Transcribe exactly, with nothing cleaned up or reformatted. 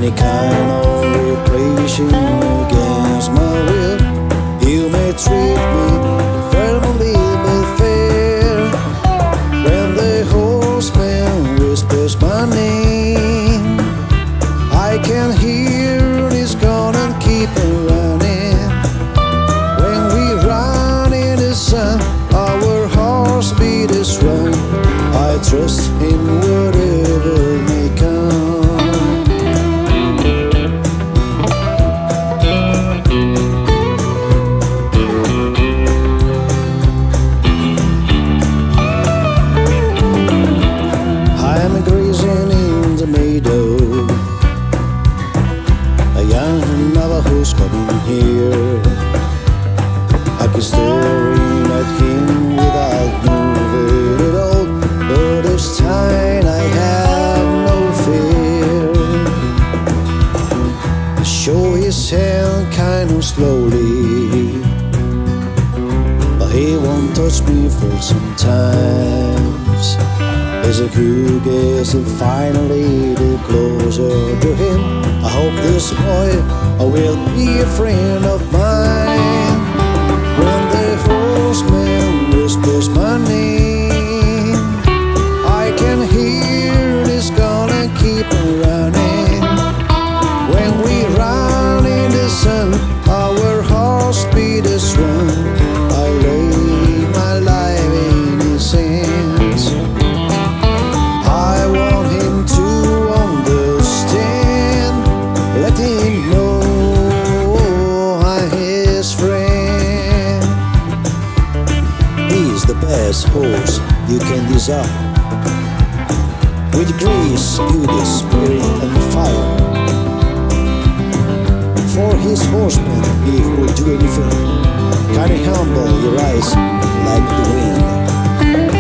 any kind of repression against my will. You may treat me firmly but fair. When the horseman whispers my name, I can hear his gun and keep on running. When we run in the sun, our heartbeat is strong. I trust in whatever may come. I'm grazing in the meadow. A young Navajo's coming here. I keep staring at him without moving at all. But this time I have no fear. He show his hand kind of slowly, but he won't touch me for some times. As a cool gets and finally the closer to him, I hope this boy will be a friend of mine. When the horseman whispers my name, I can hear this gun and keep on running. When we run in the sun, our hearts beat as one. I lay my life in his hands. I want him to understand. Let him know I'm his friend. He's the best horse you can desire, with grace, beauty, spirit, and fire. For his horseman he will do anything. Kind of humble, your eyes like the wind.